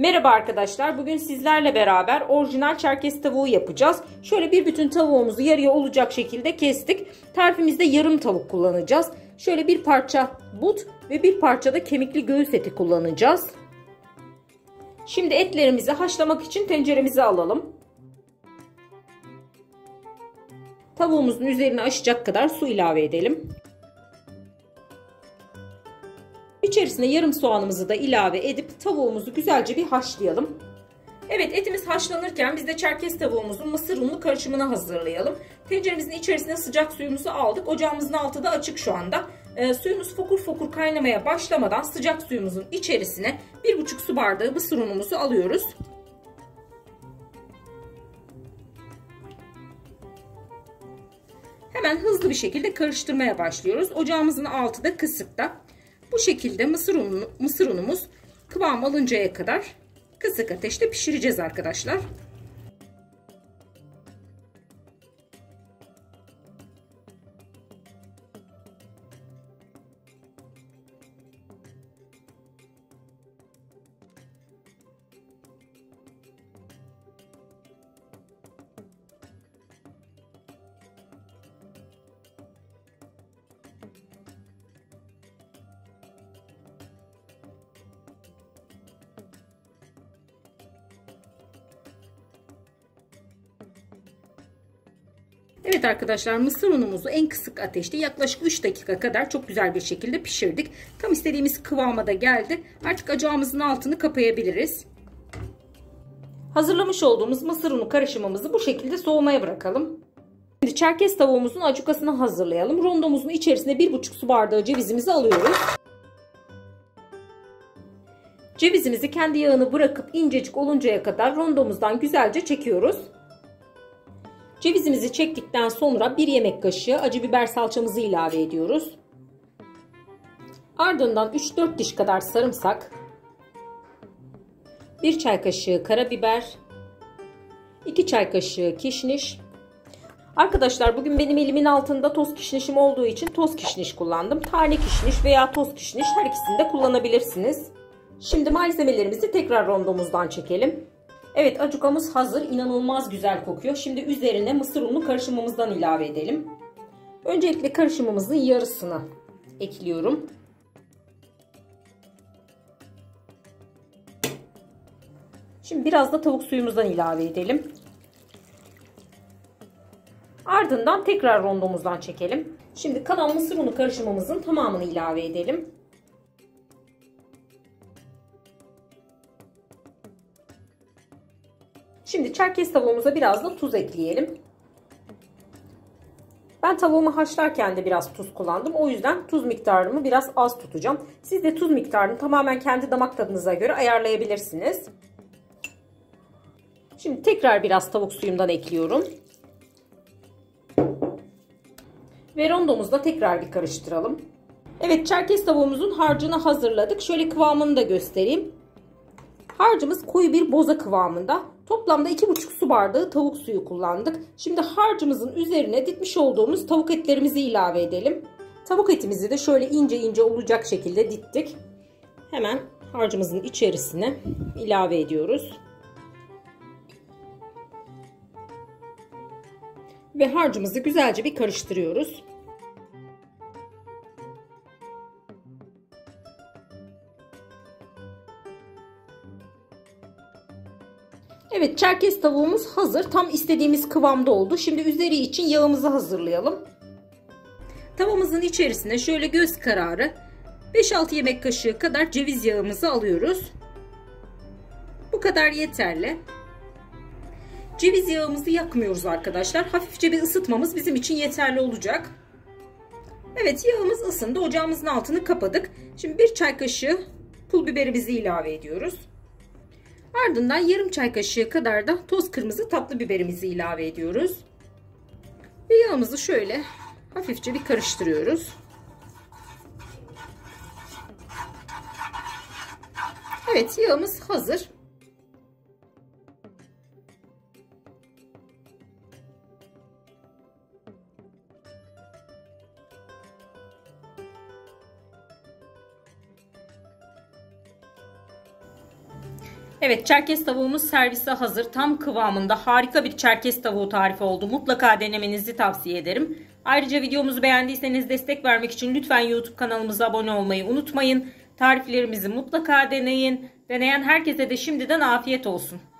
Merhaba arkadaşlar. Bugün sizlerle beraber orijinal çerkez tavuğu yapacağız. Şöyle bir bütün tavuğumuzu yarıya olacak şekilde kestik. Tarifimizde yarım tavuk kullanacağız. Şöyle bir parça but ve bir parça da kemikli göğüs eti kullanacağız. Şimdi etlerimizi haşlamak için tenceremize alalım. Tavuğumuzun üzerine aşacak kadar su ilave edelim. İçerisine yarım soğanımızı da ilave edip tavuğumuzu güzelce bir haşlayalım. Evet, etimiz haşlanırken biz de çerkez tavuğumuzun mısır unlu karışımını hazırlayalım. Tenceremizin içerisine sıcak suyumuzu aldık. Ocağımızın altı da açık şu anda. Suyumuz fokur fokur kaynamaya başlamadan sıcak suyumuzun içerisine 1,5 su bardağı mısır unumuzu alıyoruz. Hemen hızlı bir şekilde karıştırmaya başlıyoruz. Ocağımızın altı da kısıkta. Bu şekilde mısır unumuz kıvam alıncaya kadar kısık ateşte pişireceğiz arkadaşlar. Evet arkadaşlar, mısır unumuzu en kısık ateşte yaklaşık 3 dakika kadar çok güzel bir şekilde pişirdik. Tam istediğimiz kıvama da geldi. Artık ocağımızın altını kapayabiliriz. Hazırlamış olduğumuz mısır unu karışımımızı bu şekilde soğumaya bırakalım. Şimdi çerkez tavuğumuzun acukasını hazırlayalım. Rondomuzun içerisine 1,5 su bardağı cevizimizi alıyoruz. Cevizimizi kendi yağını bırakıp incecik oluncaya kadar rondomuzdan güzelce çekiyoruz. Cevizimizi çektikten sonra 1 yemek kaşığı acı biber salçamızı ilave ediyoruz. Ardından 3-4 diş kadar sarımsak, 1 çay kaşığı karabiber, 2 çay kaşığı kişniş. Arkadaşlar bugün benim elimin altında toz kişnişim olduğu için toz kişniş kullandım. Tane kişniş veya toz kişniş, her ikisini de kullanabilirsiniz. Şimdi malzemelerimizi tekrar rondomuzdan çekelim. Evet, acukamız hazır. İnanılmaz güzel kokuyor. Şimdi üzerine mısır unlu karışımımızdan ilave edelim. Öncelikle karışımımızın yarısını ekliyorum. Şimdi biraz da tavuk suyumuzdan ilave edelim. Ardından tekrar rondomuzdan çekelim. Şimdi kalan mısır unu karışımımızın tamamını ilave edelim. Şimdi çerkez tavuğumuza biraz da tuz ekleyelim. Ben tavuğumu haşlarken de biraz tuz kullandım. O yüzden tuz miktarımı biraz az tutacağım. Siz de tuz miktarını tamamen kendi damak tadınıza göre ayarlayabilirsiniz. Şimdi tekrar biraz tavuk suyumdan ekliyorum. Ve rondomuzla tekrar bir karıştıralım. Evet, çerkez tavuğumuzun harcını hazırladık. Şöyle kıvamını da göstereyim. Harcımız koyu bir boza kıvamında. Toplamda 2,5 su bardağı tavuk suyu kullandık. Şimdi harcımızın üzerine dikmiş olduğumuz tavuk etlerimizi ilave edelim. Tavuk etimizi de şöyle ince ince olacak şekilde diktik. Hemen harcımızın içerisine ilave ediyoruz. Ve harcımızı güzelce bir karıştırıyoruz. Evet, çerkez tavuğumuz hazır. Tam istediğimiz kıvamda oldu. Şimdi üzeri için yağımızı hazırlayalım. Tavamızın içerisine şöyle göz kararı 5-6 yemek kaşığı kadar ceviz yağımızı alıyoruz. Bu kadar yeterli. Ceviz yağımızı yakmıyoruz arkadaşlar. Hafifçe bir ısıtmamız bizim için yeterli olacak. Evet, yağımız ısındı. Ocağımızın altını kapadık. Şimdi 1 çay kaşığı pul biberimizi ilave ediyoruz. Ardından yarım çay kaşığı kadar da toz kırmızı tatlı biberimizi ilave ediyoruz. Ve yağımızı şöyle hafifçe bir karıştırıyoruz. Evet, yağımız hazır. Evet, çerkez tavuğumuz servise hazır. Tam kıvamında harika bir çerkez tavuğu tarifi oldu. Mutlaka denemenizi tavsiye ederim. Ayrıca videomuzu beğendiyseniz destek vermek için lütfen YouTube kanalımıza abone olmayı unutmayın. Tariflerimizi mutlaka deneyin. Deneyen herkese de şimdiden afiyet olsun.